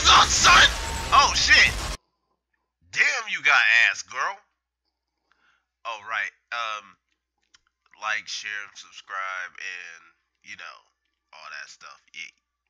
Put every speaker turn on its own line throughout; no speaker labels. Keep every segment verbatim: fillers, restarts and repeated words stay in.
What's up, son? Oh shit! Damn, you got ass, girl. Oh right. Um, like, share, and subscribe, and you know all that stuff. Yeah.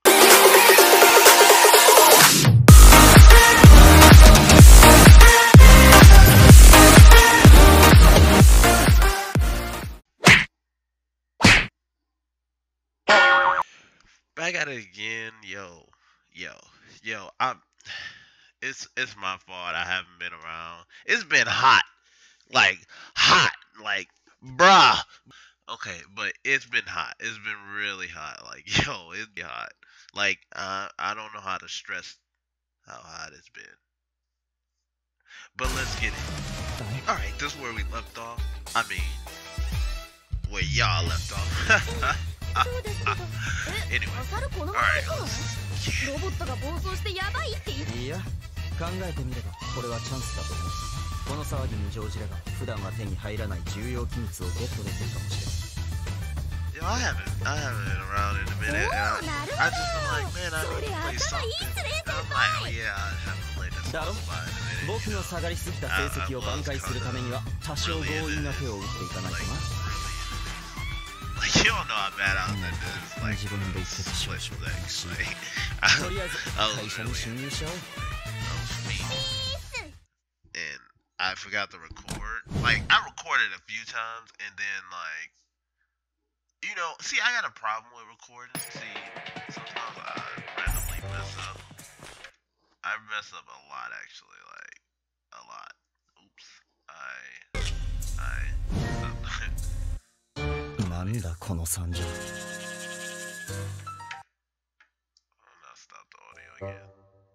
Back at it again, yo, yo, yo. I'm. It's it's my fault. I haven't been around. It's been hot, like hot, like bruh. Okay, but it's been hot. It's been really hot. Like yo, it's been hot. Like uh, I don't know how to stress how hot it's been. But let's get it. All right, this is where we left off. I mean, where y'all left off. Anyway, alright, let's get it.
いや、考えてみればこれはチャンスだと思う。この騒ぎに乗じれば普段は手に入らない重要機密をゲットできるかもしれない。
Yo, I haven't, I haven't been around in a minute. And I, I just been like, man, I need to play something. And I'm like, oh yeah, I haven't played this one spot in a minute.
僕の下がりすぎた成績を挽回するためには多少強引な手を打っていかないとな。
Like, you don't know how bad I was at this. Like, split flex. Like, I, I was really, I was mean. And I forgot to record. Like, I recorded a few times, and then, like, you know, see, I got a problem with recording. See, sometimes I randomly mess up. I mess up a lot, actually, like, a lot. Oops. I, I messed up.
なんだこの惨状。
I'm not stop the audio again.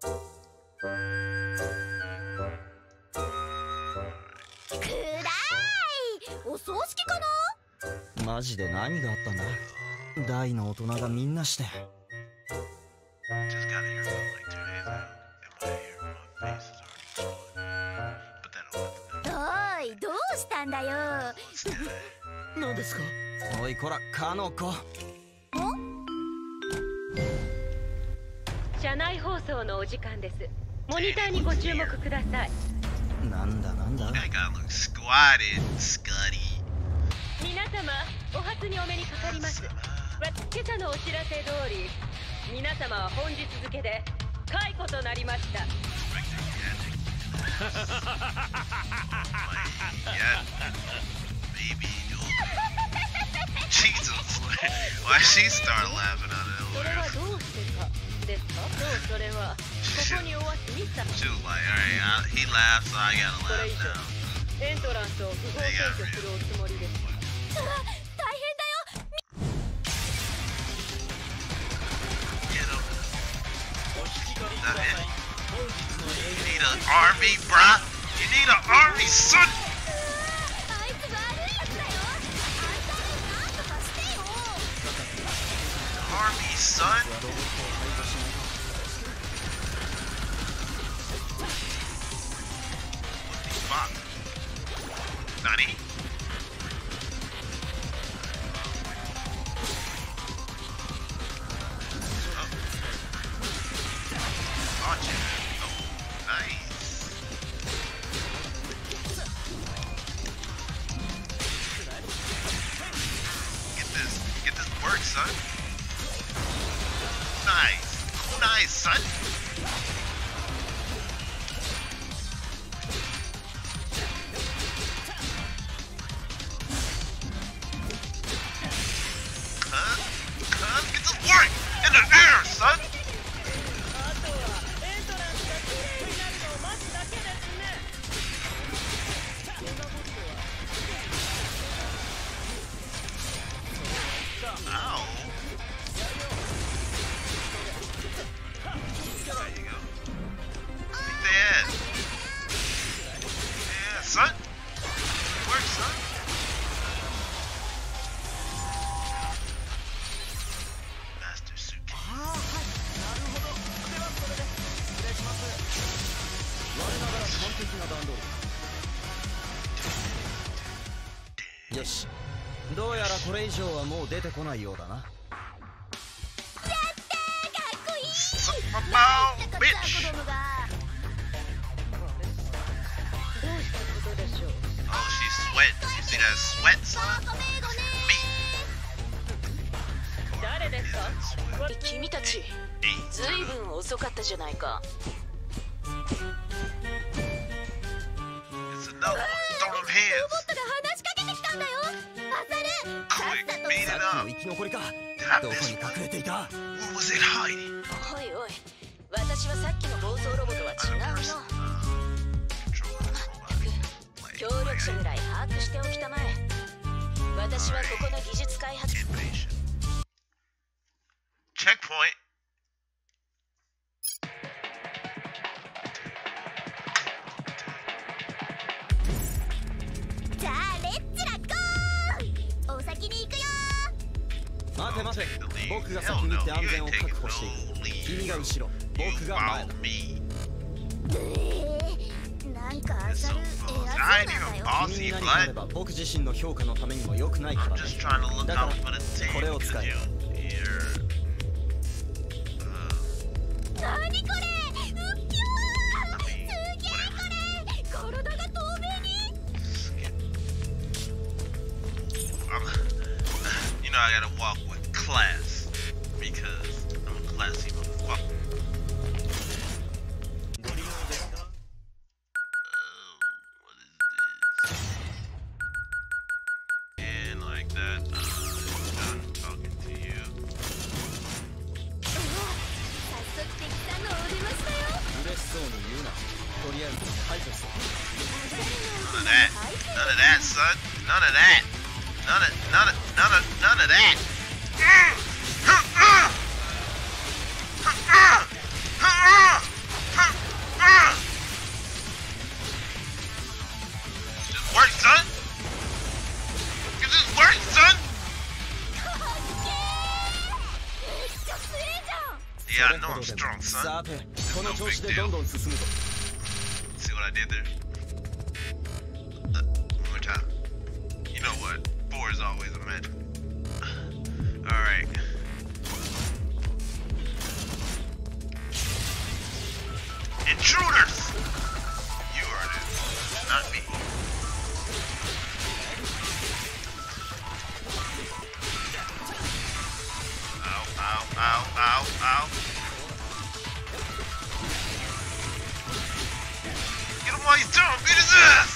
くらい。お葬式かな。
マジで何があったんだ。大の大人がみんなして。
Just got here from like two days ago, and my hair, my face is already swollen. But that don't have to do.
おい、どうしたんだよ。
Let's do it.
何ですか。おいこら、かの子。
車内放送のお時間です。モニターにご注目ください。
なんだなんだ。
That guy looks squatted, scuddy.
皆様、お初にお目にかかります。今朝のお知らせ通り、皆様は本日付で解雇となりました。
Baby, Jesus, why she start laughing out of
それは
nowhere?
どうしてかですか。そう、それはここにおわすミスター。
She was like, alright, I, he laughed, so I gotta
これ
laugh
以上
now.
エントランスを不法占拠するおつもりです。
大変だよ。
Get him. That it? You need an army, bruh. You need an army, son.
あいつが悪いやつだよ。あいつをなんとかしてよ。
Army, son. Fuck. Nani? Oh. Gotcha. Oh, nice. Get this. Get this work, son. Nice. Nice, son. Cuz, cuz, get this work in the air, son. Ow. There you go. Beat the head. Yeah, son. Work, son. Master Suki.
よし、どうやらこれ以上はもう出てこないようだな。
やったー、かっこいい。
My ball,
子
bitch.
供が
どうしたことでしょう
Oh, she's sweating. You see that sweat, son?
カメがね
Me.
誰ですか
君たち
Hey.
ずいぶん遅かったじゃないか
It's another one. Throw them
ロボ
hands.
ットが話しかけてきたんだよアサル
Quick,
さっさと
beat it
さっきの
up.
生き残りか
Did I
どこ
miss
に
one?
隠れていた
Where was it hiding?
おいおい私はさっきの暴走ロボとは違う
Other
の
person. Uh, control that robot. Like,
協力者ぐらい把握しておきたまえ私はここの技術開発
impatient. Checkpoint.
じゃあレッツラゴーお先に行くよ
待て
I'll
待て
take the lead.
僕が
Hell
先に行って
no,
安
you
全
ain't
を
taking
確保してい
no
く
lead.
君が後ろ
You
僕が前
follow
だ
me.
えー、なんかア
It's
サ
so
ル
false.
偉
I
そう
ain't
なんだ
even
よ
bossy,
君に何かあれ
bud.
ば僕自身の評価のためにも良くないから
I'm
ね
just trying to look
だから
out for the team.
これを
'cause
使え
you, you're, uh,
何これうっきょ
I
ー
mean,
すげえ
whatever.
これ体が透明に
Skip. I'm, you know, I gotta walk with class because I'm a classy motherfucker. Oh, what is this? And like that, uh, I'm done talking to you.
早速敵さんのお出ましたよ
嬉しそうに言うなとりあえず排除する
None of that. None of that, son. None of that. None of, none of, none of, none of that. Just work, son. You just work, son.
めっちゃ強えじゃん
Yeah,
そ
I
れ
know
ほ
I'm
どでも
strong, son.
さてこの調子でどんどん進むぞ
See what I did there? Uh, one more time. You know what? Four is always a magic. Alright. Intruders! You are it, not me. Ow, ow, ow, ow, ow. Get him while he's down, beat his ass!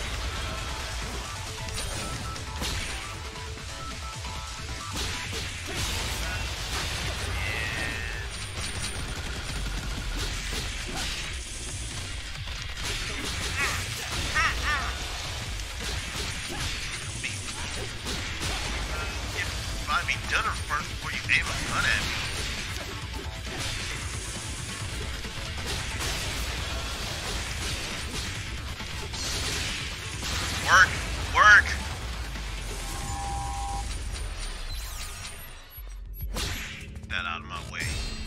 Find me dinner first before you aim a gun at me. Work, work. Get that out of my way.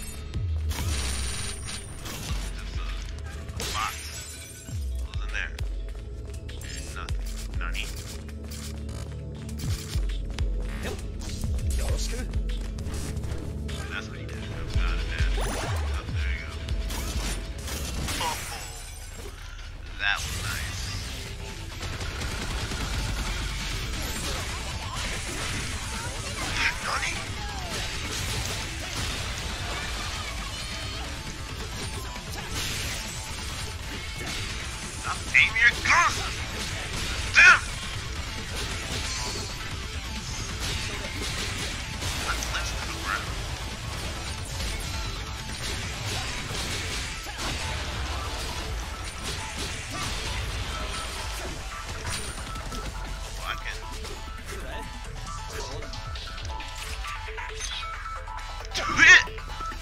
Just a box. What was in there? Nothing. Nani.
よろしく
That's what he did. Got it, man. Oh, there you go. Oh, that was nice. Nani? Stop aiming your guns! Damn! Let's lift to the ground. Oh, I can do it!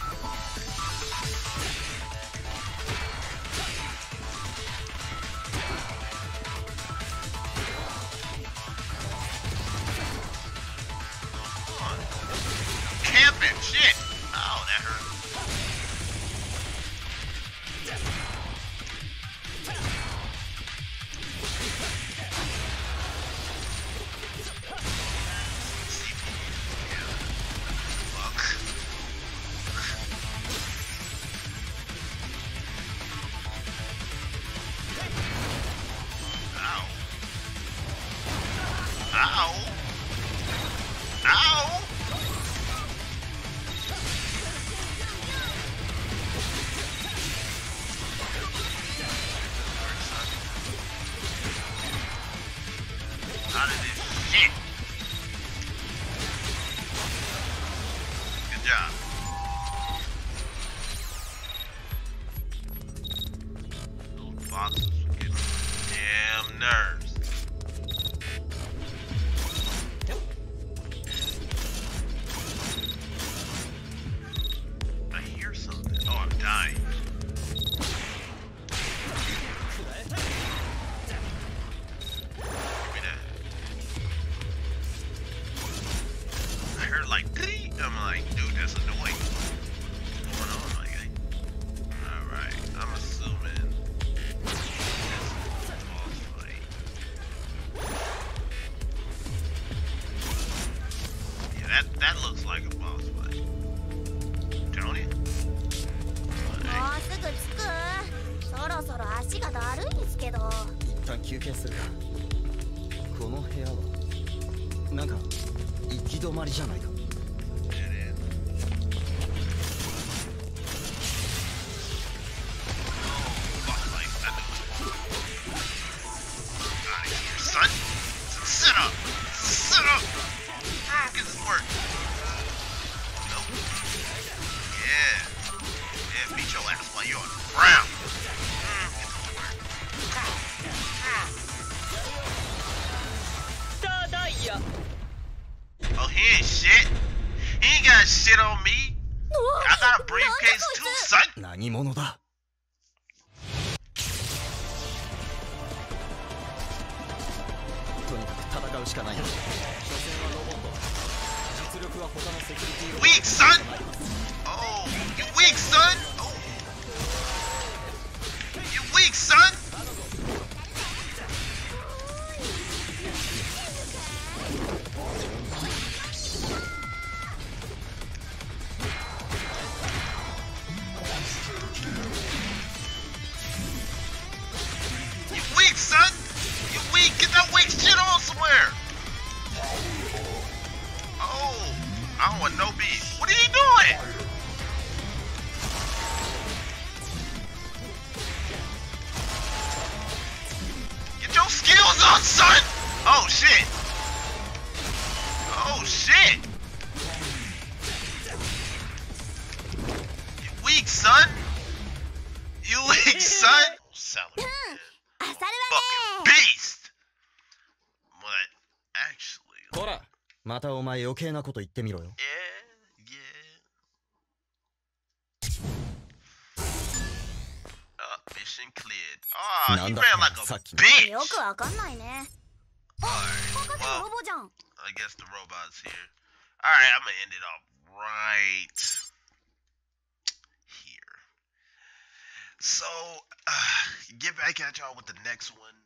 Come on. Camping, shit! Oh, that hurt. Fuck. Ow! Ow! Out of this shit. Good job. Those boxes are getting damn nerves. I hear something. Oh, I'm dying. I heard like three. I'm like, dude, that's annoying. What's going on? Like, I, all right, I'm assuming this is a boss fight. Yeah, that that looks like a boss fight. Don't it?
もうすぐ着く。そろそろ足がだるいんですけど。
一旦休憩するか。この部屋はなんか行き止まりじゃないか。
Son, sit up, sit up. Mm, get this work. Nope. Yeah, yeah, beat your ass while you're on the ground. Mm, get this work.
スターダイヤ
Oh, he ain't shit. He ain't got shit on me. I got a briefcase too, son.
何者だ。とにかく戦うしかない。所詮はロボット。実力は他のセキュリティロボット
Weak, son. Oh, you weak, son. Oh, you weak, son. You weak, son. You weak. Get that weak shit on somewhere. Oh, I don't want no beef. What are you doing? Get your skills up, son. Oh shit. Oh shit. You weak, son. You weak, son. Salad.
あさる
Fucking
わね
beast. But actually,
こら、またお前余計なこと言ってみろよ。
yeah, yeah. Uh, mission cleared. Ah, he
Nanda
ran like a
Saki.
bitch.
よくわかんないね。
Alright,
博士の
well,
ロボじゃん。
I guess the robot's here. Alright, I'm gonna end it off right here. So, uh, get back at y'all with the next one.